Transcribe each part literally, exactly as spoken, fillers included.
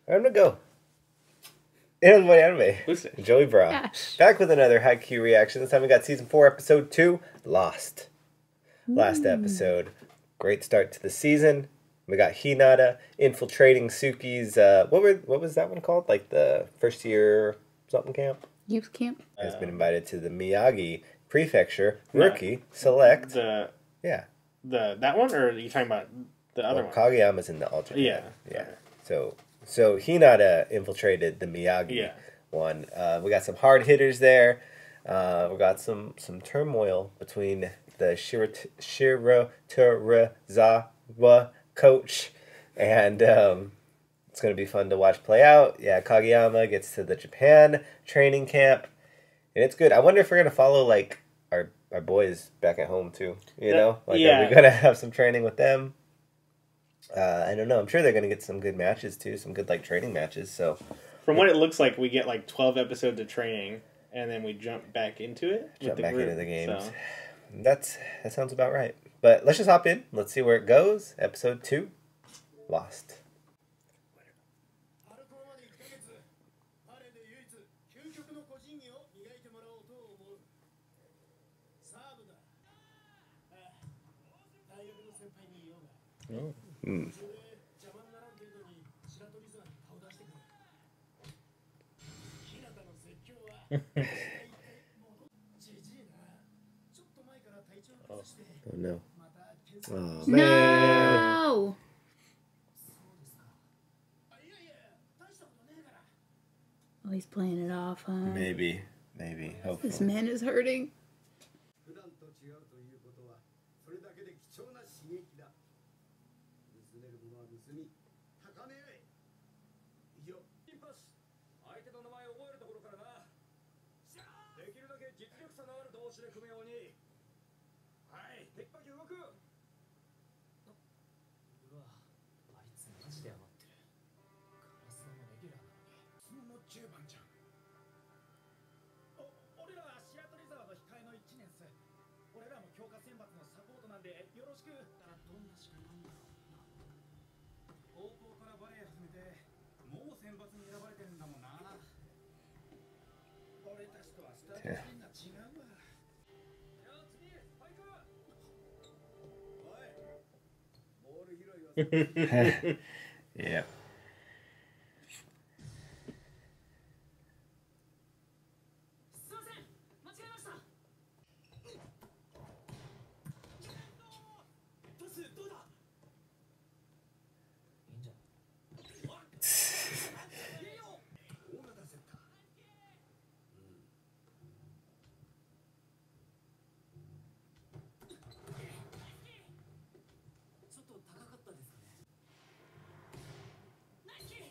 I'm gonna go. It was my anime. Who's it? Joey Bra. Gosh. Back with another Haikyuu reaction. This time we got season four, episode two, Lost. Last episode. Great start to the season. We got Hinata infiltrating Suki's, uh, what were what was that one called? Like the first year something camp? Youth camp. Has been invited to the Miyagi Prefecture Rookie Select. The Yeah. the that one, or are you talking about the other Well, one? Kageyama's in the alternate. Yeah. Yeah. Okay. So so Hinata infiltrated the Miyagi Yeah. one. Uh, we got some hard hitters there. Uh, we got some some turmoil between the Shiro- Shiroterazawa coach, and um, it's going to be fun to watch play out. Yeah, Kageyama gets to the Japan training camp, and it's good. I wonder if we're going to follow like our our boys back at home too. You That- know, like yeah. are we going to have some training with them? Uh, I don't know. I'm sure they're going to get some good matches too, some good like training matches. So From what it looks like, we get like twelve episodes of training, and then we jump back into it. with jump the back group, into the games. so. That's that sounds about right. But let's just hop in. Let's see where it goes. Episode two, Lost. 春高までいっかげつバレーで唯一究極の個人技を磨いてもらおうと思うサーブだああ大学の先輩に言おうが Mm. 途中で邪魔にならん程度に白鳥座に顔出してくれ日向の説教はじじいなちょっと前から体調崩して Oh no. また検査 Oh man. No. そうですかあいやいや大したことねえから Oh, he's playing it off, huh? Maybe. Maybe. This Hopefully. man is hurting. 普段と違うということはそれだけで貴重な刺激だ盗めるものは盗み高め合え以上インパス相手の名前を覚えるところからなできるだけ実力差のある同士で組むようにはいテキパキ動くうわあいつマジで余ってるカラスのレギュラーなのにそのじゅうばんじゃんお俺らは白鳥沢の控えのいちねん生俺らも強化選抜のサポートなんでよろしくたらどんな試験なんだろうな高校からバレエ始めてもう選抜に選ばれてるんだもんな俺たちとはスタートラインが違うわじゃあ次スパイクおいボール拾いは Yeah. すいません間違えましたトスどうだいいんじゃいいよ大型セッターちょっと高かったですかねナイキ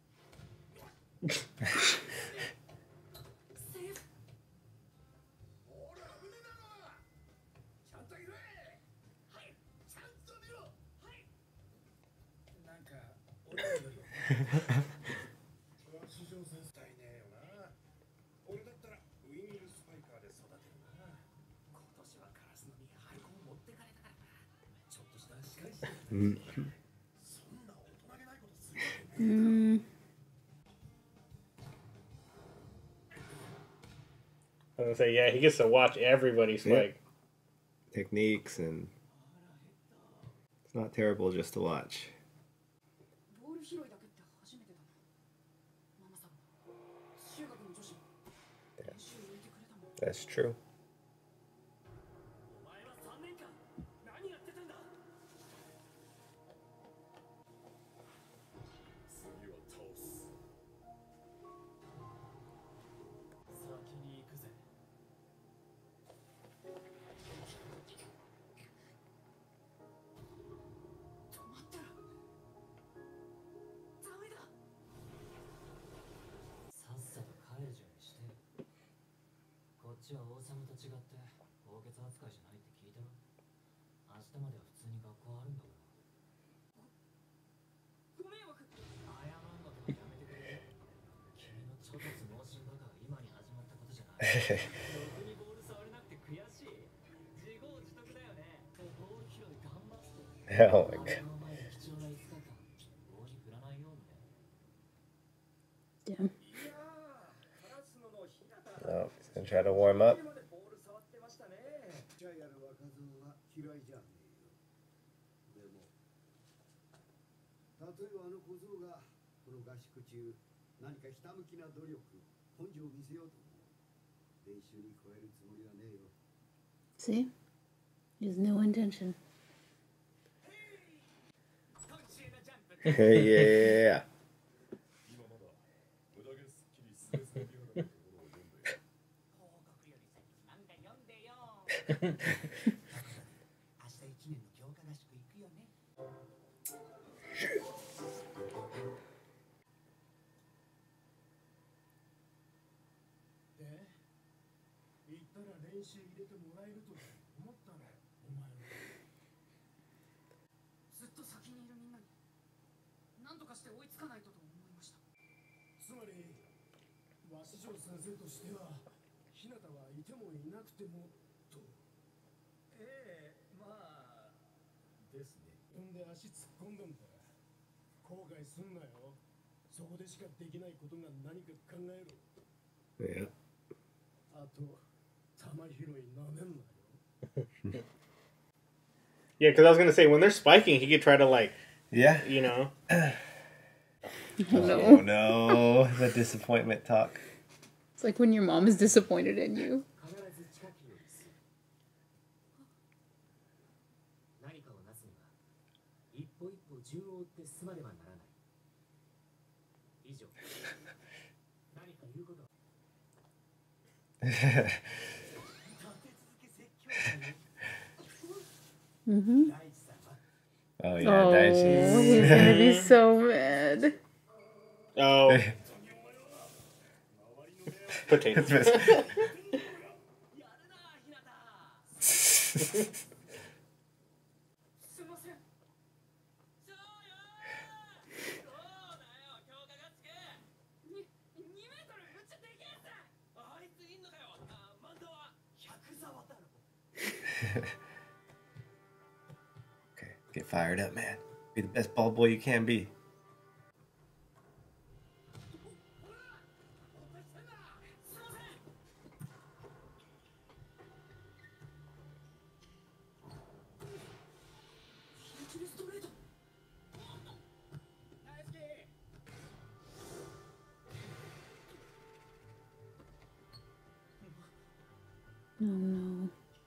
セーフほら危ねえだろちゃんと拾えはいちゃんと見ろはいなんか俺らより史上センス足りねえよな俺だったらウィングスパイカーで育てるな今年はカラスの実ハルコン持ってかれたからなちょっとした仕返しだよねそんな大人げないことするわけねえだろ Mm. I was gonna say, yeah, he gets to watch everybody's Yeah. like. Techniques and it's not terrible just to watch. ボール拾いだけって初めてだなママさん中学の女子練習入れてくれたもん That's true. お前はさんねんかん何やってたんだ次は倒す先に行くぜ止まったらダメださっさと帰る準備してこっちは王様と違って高血扱いじゃないって聞いたろ明日までは普通に学校あるんだからご迷惑謝んのとかやめてくれ君のちょっと相撲心バカが今に始まったことじゃないろくにボール触れなくて悔しい自業自得だよねボール拾い頑張って Oh my god. 学校前で貴重ないつかかん棒に振らないようにね Damn. Oh, he's gonna try to warm up. ジャイアル若造は嫌いじゃねえよ。でも、例えばあの小僧がこの合宿中、何かひたむきな努力、根性を見せようと思う。練習に加えるつもりはねえよ。 See? He has no intention. Yeah. 今まだ無駄毛すっきりスレスレビオラのところを読んで報告より先に漫画読んでよ。明日一年の強化合宿行くよね。で、行ったら練習入れてもらえると思ったの、お前は。 ずっと先にいるみんなに何とかして追いつかないとと思いました。 つまり、鷲城先生としては、日向はいてもいなくてもと。ええ、まあですね。ほんで足突っ込んだんだ。後悔すんなよ。そこでしかできないことが何か考えろ。 Yeah. あと、玉拾いなめんなよ。 Yeah, because I was gonna say when they're spiking, he could try to like, Yeah. you know. Oh no, the disappointment talk. It's like when your mom is disappointed in you. 必ず近くよりする。何かをなすには、一歩一歩順を追って進まねばならない。以上。何か言うことは。立て続け説教だよ。 Mm-hmm. 大地さんは Oh yeah, Oh, Daichi's. he's gonna be so mad. Oh, potato. やるな、ひなた。すいません。そうよー。そうだよ、強化がつけ。に、にメートルむっちゃでけえやつ。あいついんのかよ。あ、マンダは百沢だろ。 Okay, get fired up, man. Be the best ball boy you can be. No, no.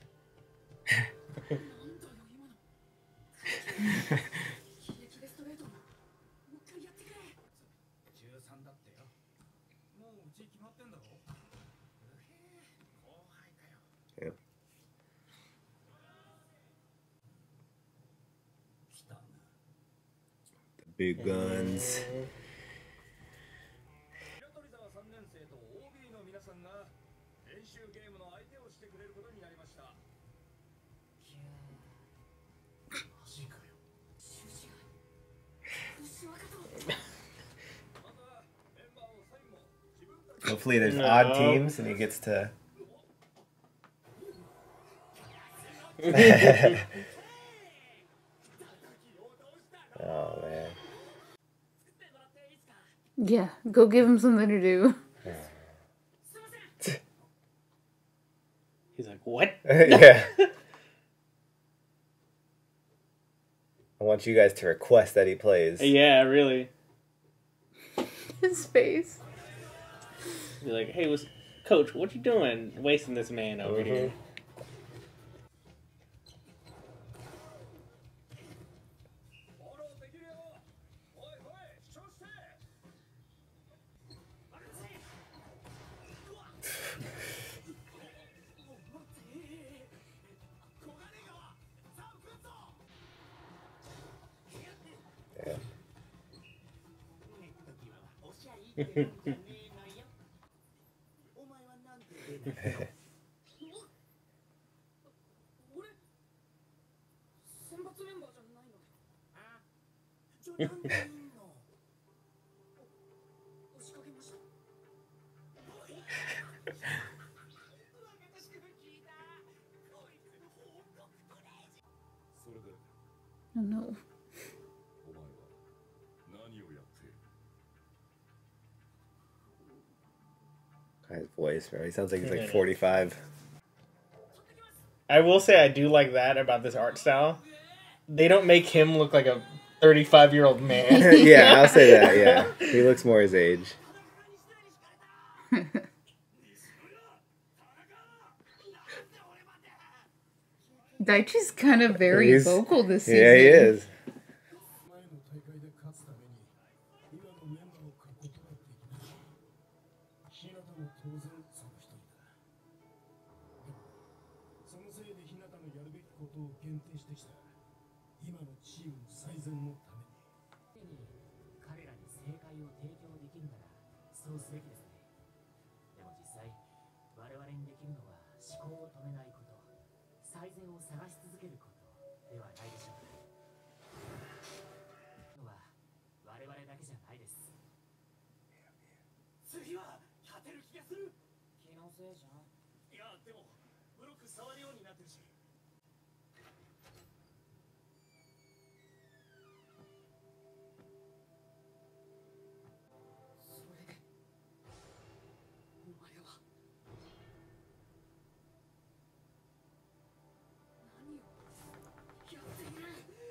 じゅうさんだってよ。もううち決まってんだろ。うへえ、後輩かよ。 Yep. 来たな。 The big guns. 白鳥沢さんねん生と オービー の皆さんが練習ゲームの相手をしてくれることになりました。いやー、マジかよ。 修士が牛若とまたメンバーをサインも自分たち Hopefully there's No. odd teams and he gets to. Oh man. Yeah, go give him something to do. He's like, what? Yeah. I want you guys to request that he plays. Yeah, really. His face. Be like, hey, was coach, what you doing, wasting this man over Mhm. here? フォローできるよ。おいおい、主張して。小金川、さん分ぞ。 Yeah. おしゃいって言うんじゃねえのよ。お前はなんて出るの？ 俺選抜メンバーじゃないの。 あ？じゃあなんでいんの？ 押しかけました。 それで Oh no. お前は何をやっている？ His voice, bro. He sounds like he's like Yeah. forty-five. I will say I do like that about this art style. They don't make him look like a thirty-five-year-old man. Yeah, I'll say that, yeah. He looks more his age. Daichi's kind of very He's- vocal this season. Yeah, he is. 前の大会で勝つために今のメンバーを書くことができない日向も当然その一人だでもそのせいで日向のやるべきことを限定してきた今のチームの最善のために彼らに正解を提供できるならそうすべきですねでも実際我々にできるのは思考を止めないこと最善を探し続けることではないでしょうかのは我々だけじゃないです。次は勝てる気がする。気のせいじゃん。いやでもブロック触るようになってるし。それでお前は何をやっている。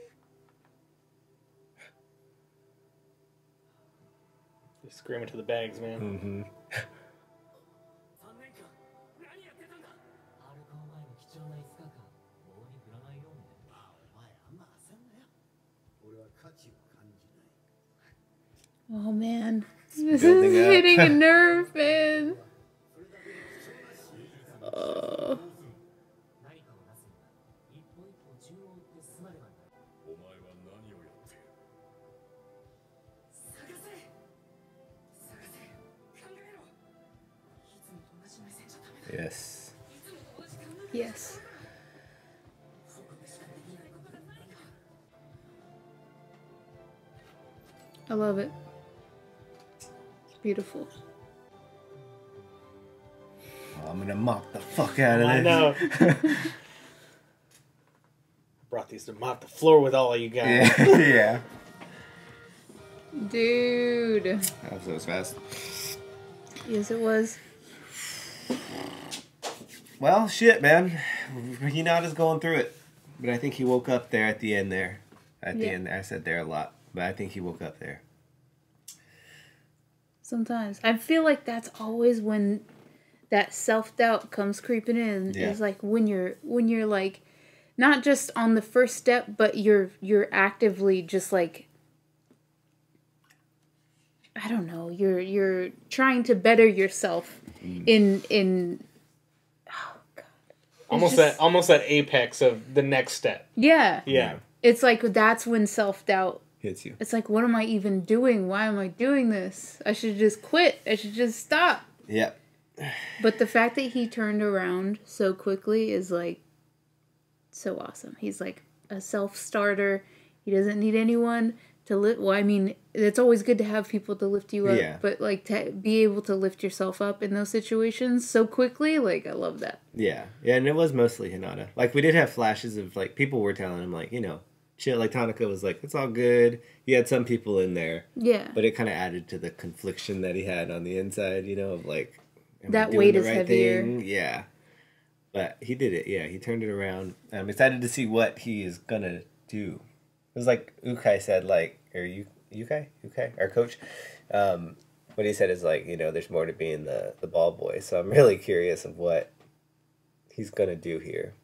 Just screaming to the bags, man. Mm-hmm. さんねんかん何やってたんだ。アルコー前の貴重ないつかかん棒に振らないようにね。あお前あんま焦んなよ。俺は価値を感じない。 Oh man, this is building up. hitting a nerve, man. Oh. 何かをなすには一歩一歩順を追って進まねばならない。 お前は何をやっている。 探せ探せ考えろ。いつもと同じ目線じゃダメだ。 Yes. いつもと同じ考え。 Yes. そこでしかできないことが何か。 I love it. It's beautiful. Oh, I'm gonna mop the fuck out of this. I know. Brought these to mop the floor with all of you guys. Yeah. Yeah. Dude. That was fast. Yes, it was. Well, shit, man. Hinata's going through it. But I think he woke up there at the end there. At the Yeah. end. I said there a lot. But I think he woke up there. Sometimes. I feel like that's always when that self-doubt comes creeping in. Yeah. Is like when you're when you're like not just on the first step, but you're you're actively just like I don't know, you're you're trying to better yourself in in oh god. It's Almost just- that, almost that apex of the next step. Yeah. Yeah. It's like that's when self-doubt Hits you. it's like what am I even doing? Why am I doing this? I should just quit. I should just stop. Yep. But the fact that he turned around so quickly is like so awesome. He's like a self-starter. He doesn't need anyone to lift. Well, I mean, it's always good to have people to lift you up, Yeah. but like to be able to lift yourself up in those situations so quickly, like I love that. Yeah. Yeah, and it was mostly Hinata. Like, we did have flashes of, like, people were telling him, like, you know, chill. Like, Tanaka was like, it's all good. You had some people in there. Yeah. But it kind of added to the confliction that he had on the inside, you know, of, like, am I That doing weight the is heavier. thing? Yeah. But he did it. Yeah, he turned it around. I'm excited to see what he is going to do. It was like Ukai said, like, or you, Ukai? Ukai? Our coach? Um, what he said is, like, you know, there's more to being the, the ball boy. So I'm really curious of what he's going to do here.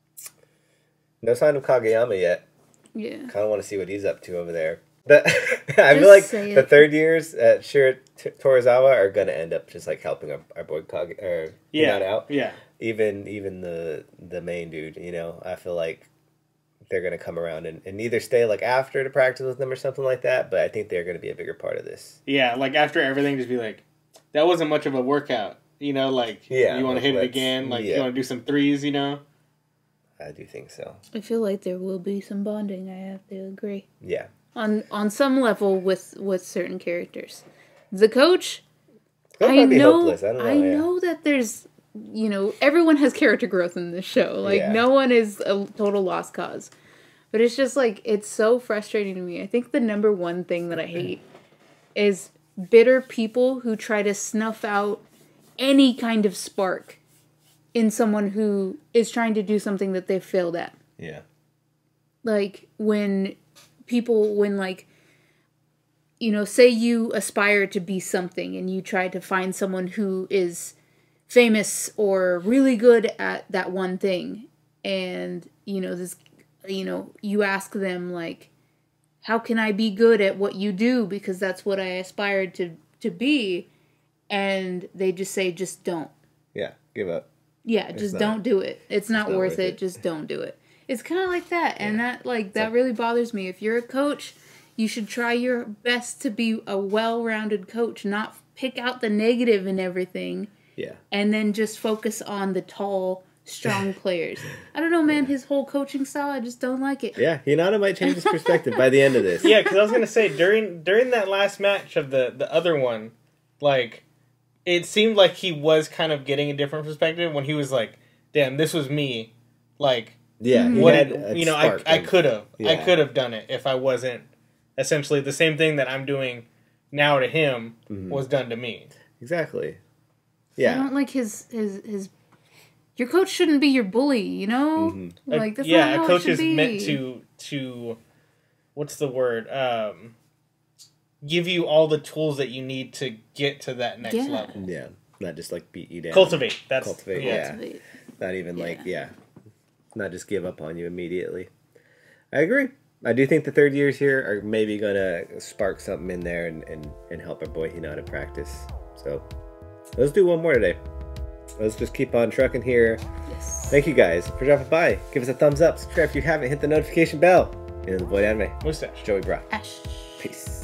No sign of Kageyama yet. Yeah. Kind of want to see what he's up to over there. The, I feel Just like say the it. third years at Shira T- Torizawa are going to end up just like helping our, our boy Kage or Yeah. Hinata out. Yeah. Even even the the main dude, you know, I feel like they're going to come around and, and either stay like after to practice with them or something like that. But I think they're going to be a bigger part of this. Yeah. Like after everything, just be like, that wasn't much of a workout. You know, like, Yeah, you want to like, hit it let's- again? Like, yeah. you want to do some threes, you know? I do think so. I feel like there will be some bonding. I have to agree. Yeah. On on some level with with certain characters. The coach, That I might be know hopeless. I don't know. I yeah. know that there's you know, everyone has character growth in this show. Like Yeah. no one is a total lost cause. But it's just like it's so frustrating to me. I think the number one thing that I hate is bitter people who try to snuff out any kind of spark in someone who is trying to do something that they've failed at. Yeah. Like when people, when like, you know, say you aspire to be something and you try to find someone who is famous or really good at that one thing. And, you know, this, you know, you ask them like, how can I be good at what you do? Because that's what I aspired to, to be. And they just say, just don't. Yeah. Give up. Yeah, just not- don't do it. It's not, not worth, worth it. it. Just don't do it. It's kind of like that. And Yeah. that, like, that like- really bothers me. If you're a coach, you should try your best to be a well-rounded coach, not pick out the negative in everything Yeah. and then just focus on the tall, strong players. I don't know, man. His whole coaching style, I just don't like it. Yeah. Hinata might change his perspective by the end of this. Yeah, because I was gonna say during during that last match of the the other one, like it seemed like he was kind of getting a different perspective when he was like, "Damn, this was me." Like, Yeah. He what had it- a you know, I spark I of- could have I Yeah. could have done it if I wasn't essentially the same thing that I'm doing now to him Mm-hmm. was done to me. Exactly. I Yeah. don't like his his his. Your coach shouldn't be your bully, you know. Mm-hmm. A- Like that's yeah, not how a it coach should is be. meant to to what's the word? Um, give you all the tools that you need to get to that next Yeah. level. Yeah. Not just like beat you down. Cultivate. That's Cultivate, yeah. yeah. Cultivate. Not even like, Yeah. yeah. Not just give up on you immediately. I agree. I do think the third years here are maybe going to spark something in there and, and, and help our boy Hinata practice. So let's do one more today. Let's just keep on trucking here. Yes. Thank you guys for dropping by. Give us a thumbs up. Subscribe if you haven't. Hit the notification bell. And the Void Anime. Mustache. Joey Brock. Ash. Peace.